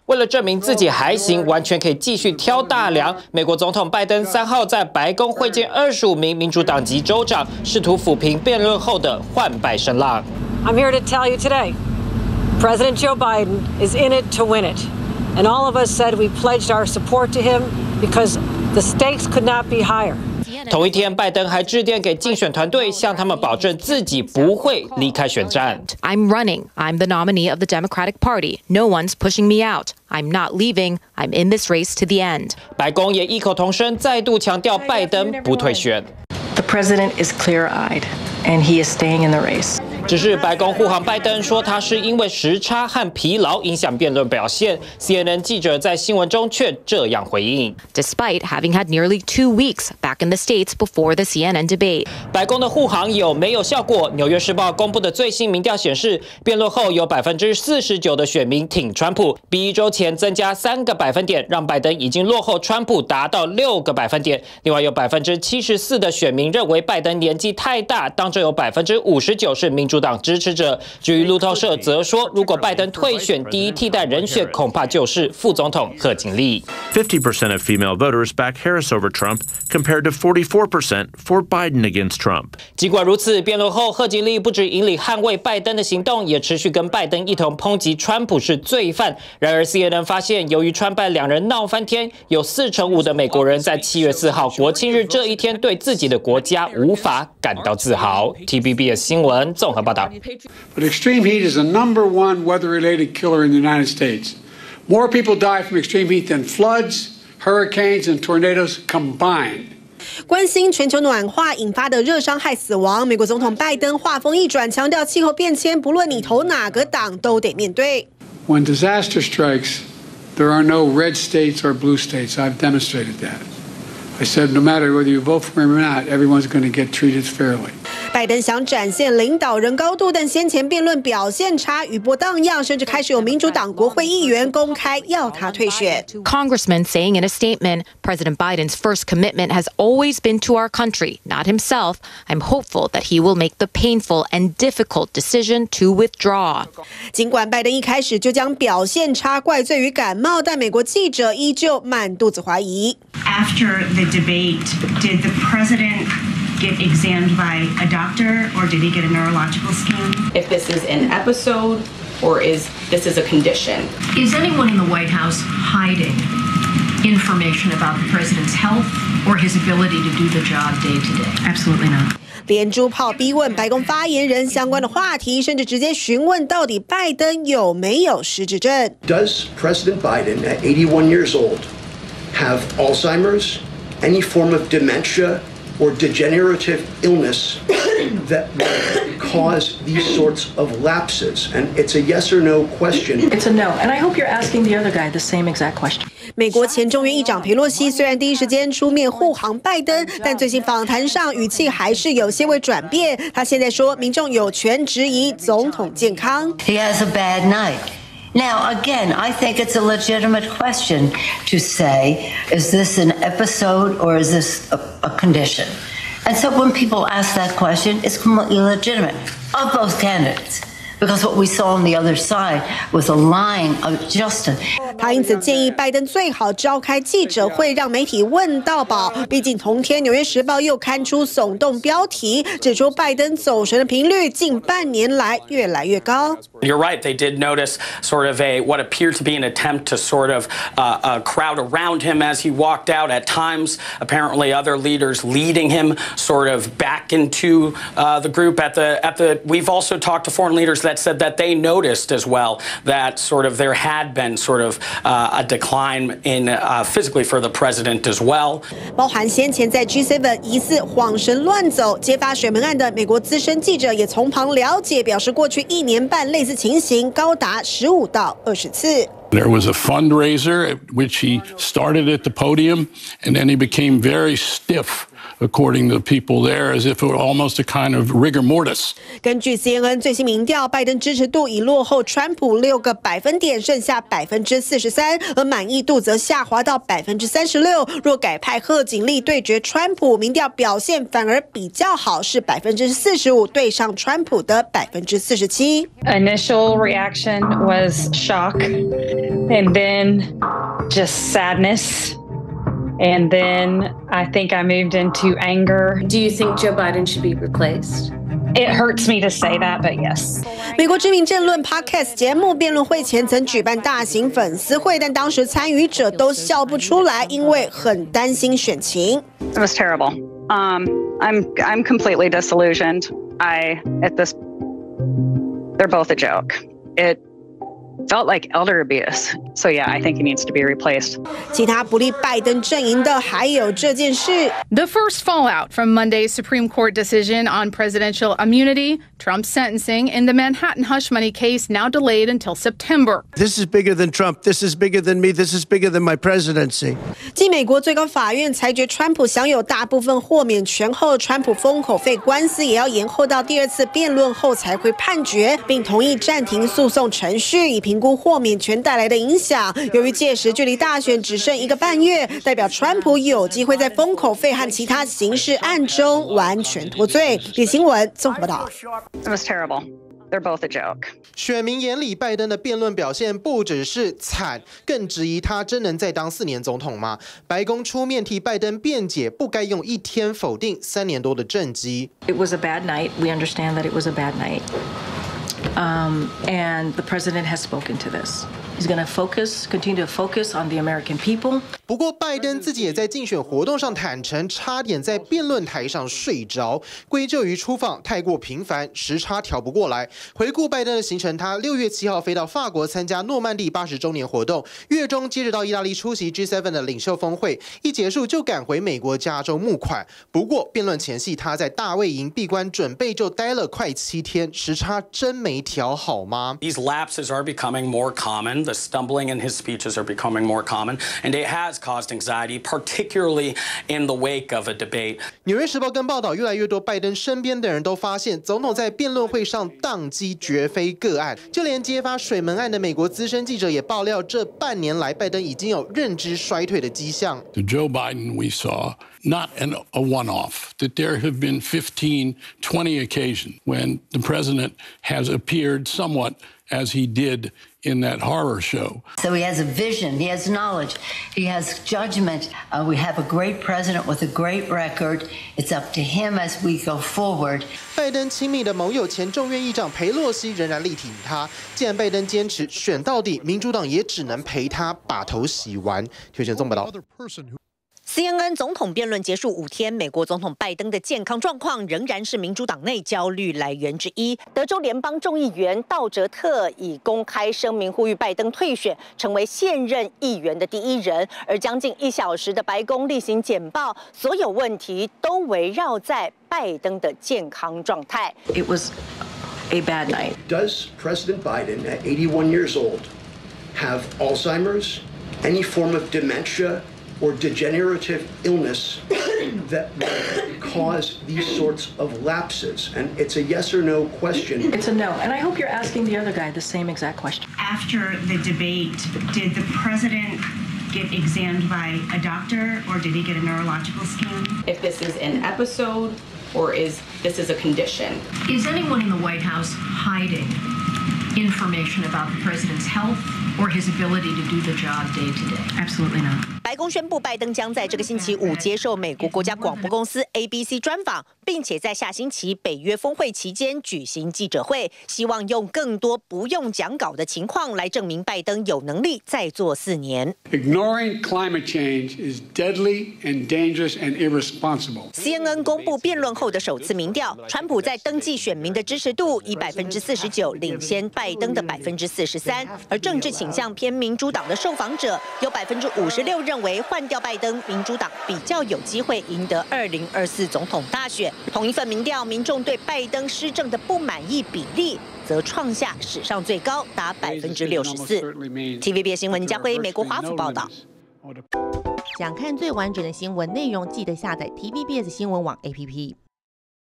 为了证明自己还行，完全可以继续挑大梁，美国总统拜登3号在白宫会见25名民主党籍州长，试图抚平辩论后的换败声浪。 I'm here to tell you today, President Joe Biden is in it to win it, and all of us said we pledged our support to him because the stakes could not be higher. 同一天，拜登还致电给竞选团队，向他们保证自己不会离开选战。 I'm running. I'm the nominee of the Democratic Party. No one's pushing me out. I'm not leaving. I'm in this race to the end. 白宫也异口同声，再度强调拜登不退选。 The president is clear-eyed, and he is staying in the race. 只是白宫护航拜登说他是因为时差和疲劳影响辩论表现。CNN 记者在新闻中却这样回应 ：Despite having had nearly 2 weeks back in the States before the CNN debate， 白宫的护航有没有效果？纽约时报公布的最新民调显示，辩论后有49%的选民挺川普，比1周前增加3个百分点，让拜登已经落后川普达到6个百分点。另外有74%的选民认为拜登年纪太大，当中有59%是民主党支持者。至于路透社则说，如果拜登退选，第一替代人选恐怕就是副总统贺锦丽。 50% of female voters back Harris over Trump, compared to 44% for Biden against Trump. 尽管如此，辩论后贺锦丽不止引领捍卫拜登的行动，也持续跟拜登一同抨击川普是罪犯。然而 CNN 发现，由于川拜两人闹翻天，有45%的美国人在7月4号国庆日这一天对自己的国家无法感到自豪。TVBS 新闻综合报道。 But extreme heat is the #1 weather-related killer in the United States. More people die from extreme heat than floods, hurricanes, and tornadoes combined. 关心全球暖化引发的热伤害死亡，美国总统拜登话锋一转，强调气候变迁不论你投哪个党都得面对。 When disaster strikes, there are no red states or blue states. I've demonstrated that. I said no matter whether you vote for him or not, everyone's going to get treated fairly. 拜登想展现领导人高度，但先前辩论表现差，余波荡漾，甚至开始有民主党国会议员公开要他退选。 Congressman saying in a statement, President Biden's first commitment has always been to our country, not himself. I'm hopeful that he will make the painful and difficult decision to withdraw. 尽管拜登一开始就将表现差怪罪于感冒，但美国记者依旧满肚子怀疑。 After the debate, did the president get examined by a doctor, or did he get a neurological scan? If this is an episode, or this is a condition? Is anyone in the White House hiding information about the president's health or his ability to do the job day to day? Absolutely not. 连珠炮逼问白宫发言人相关的话题，甚至直接询问到底拜登有没有失智症。 Does President Biden, at 81 years old, have Alzheimer's, any form of dementia, or degenerative illness that would cause these sorts of lapses? And it's a yes or no question. It's a no. And I hope you're asking the other guy the same exact question. 美国前众议长裴洛西虽然第一时间出面护航拜登，但最近访谈上语气还是有些微转变。他现在说，民众有权质疑总统健康。 He has a bad night. Now, again, I think it's a legitimate question to say, is this an episode or is this a condition? And so when people ask that question, it's completely legitimate of both candidates. Because what we saw on the other side was a line of justice. 他因此建议拜登最好召开记者会，让媒体问到饱。毕竟同天，《纽约时报》又刊出耸动标题，指出拜登走神的频率近半年来越来越高。 You're right. They did notice sort of what appeared to be an attempt to sort of crowd around him as he walked out. At times, apparently, other leaders leading him sort of back into the group. We've also talked to foreign leaders that said that they noticed as well that sort of there had been sort of a decline in physically for the president as well. 包含先前在 G7 疑似晃神乱走揭发水门案的美国资深记者也从旁了解，表示过去1年半类似情形高达15到20次。 There was a fundraiser at which he started at the podium, and then he became very stiff, according to the people there, as if it were almost a kind of rigor mortis. 根据 CNN 最新民调，拜登支持度已落后川普6个百分点，剩下43%，而满意度则下滑到36%。若改派贺锦丽对决川普，民调表现反而比较好，是45%对上川普的47%。 Initial reaction was shock and then just sadness. And then I think I moved into anger. Do you think Joe Biden should be replaced? It hurts me to say that, but yes. 美国知名政论 Podcast 节目辩论会前曾举办大型粉丝会，但当时参与者都笑不出来，因为很担心选情。 It was terrible. I'm completely disillusioned. They're both a joke. It felt like elder abuse. So yeah, I think he needs to be replaced. 其他不利拜登阵营的还有这件事。 The first fallout from Monday's Supreme Court decision on presidential immunity, Trump's sentencing in the Manhattan hush money case now delayed until September. This is bigger than Trump. This is bigger than me. This is bigger than my presidency. 继美国最高法院裁决川普享有大部分豁免权后，川普封口费官司也要延后到第二次辩论后才会判决，并同意暂停诉讼程序，以评估豁免权带来的影响。由于届时距离大选只剩1个半月，代表川普有机会在封口费和其他刑事案中完全脱罪。李新闻综合报道。 It was terrible. They're both a joke. 选民眼里，拜登的辩论表现不只是惨，更质疑他真能再当4年总统吗？白宫出面替拜登辩解，不该用1天否定3年多的政绩。 It was a bad night. We understand that it was a bad night. And the president has spoken to this. He's going to continue to focus on the American people. 不过，拜登自己也在竞选活动上坦诚，差点在辩论台上睡着，归咎于出访太过频繁，时差调不过来。回顾拜登的行程，他6月7号飞到法国参加诺曼底80周年活动，月中接着到意大利出席 G7 的领袖峰会，一结束就赶回美国加州募款。不过，辩论前夕他在大卫营闭关准备，就待了快7天，时差真没调好吗？ These lapses are becoming more common. The stumbling in his speeches are becoming more common, and it has caused anxiety, particularly in the wake of a debate. 纽约时报跟报道，越来越多拜登身边的人都发现，总统在辩论会上宕机绝非个案。就连揭发水门案的美国资深记者也爆料，这半年来拜登已经有认知衰退的迹象。 The Joe Biden we saw, not a one-off, that there have been 15, 20 occasions when the president has appeared somewhat as he did in that horror show. So he has a vision, he has knowledge, he has judgment. We have a great president with a great record. It's up to him as we go forward. 拜登亲密的盟友前众院议长裴洛西仍然力挺他。既然拜登坚持选到底，民主党也只能陪他把头洗完。推荐综报道。 CNN 总统辩论结束5天，美国总统拜登的健康状况仍然是民主党内焦虑来源之一。德州联邦众议员道哲特已公开声明呼吁拜登退选，成为现任议员的第1人。而将近1小时的白宫例行简报，所有问题都围绕在拜登的健康状态。 It was a bad night. Does President Biden, at 81 years old, have Alzheimer's, any form of dementia, or degenerative illness that would cause these sorts of lapses? And it's a yes or no question. It's a no. And I hope you're asking the other guy the same exact question. After the debate, did the president get examined by a doctor or did he get a neurological scan? If this is an episode or is this a condition? Is anyone in the White House hiding information about the president's health or his ability to do the job day to day? Absolutely not. 白宫宣布，拜登将在这个星期5接受美国国家广播公司 ABC 专访，并且在下星期北约峰会期间举行记者会，希望用更多不用讲稿的情况来证明拜登有能力再做4年。 Ignoring climate change is deadly and dangerous and irresponsible. CNN 公布辩论后的首次民调，川普在登记选民的支持度以49%领先拜登的43%，而政治倾向偏民主党的受访者有56%认为换掉拜登，民主党比较有机会赢得2024总统大选。同一份民调，民众对拜登施政的不满意比例则创下史上最高，达64%。TVB 新闻，嘉辉，美国华府报道。 想看最完整的新闻内容，记得下载 TVBS 新闻网 APP。